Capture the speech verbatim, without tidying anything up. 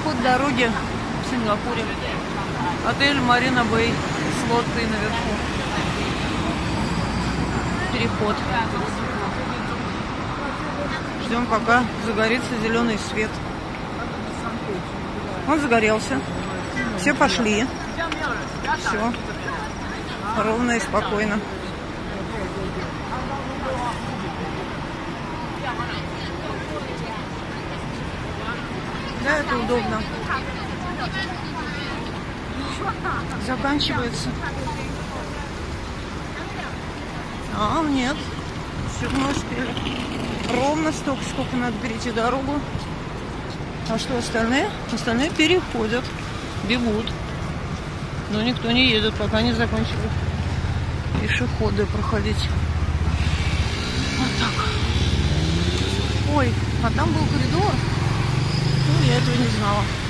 переход дороги в Сингапуре. Отель Марина Бэй с лодкой наверху. Переход. Ждем, пока загорится зеленый свет. Он загорелся. Все пошли. Все. Ровно и спокойно. Да, это удобно. Заканчивается. А, нет. Все равно успели. Ровно столько, сколько надо перейти дорогу. А что остальные? Остальные переходят. Бегут. Но никто не едет, пока не закончили пешеходы проходить. Вот так. Ой, а там был коридор. Ну, я этого не знала.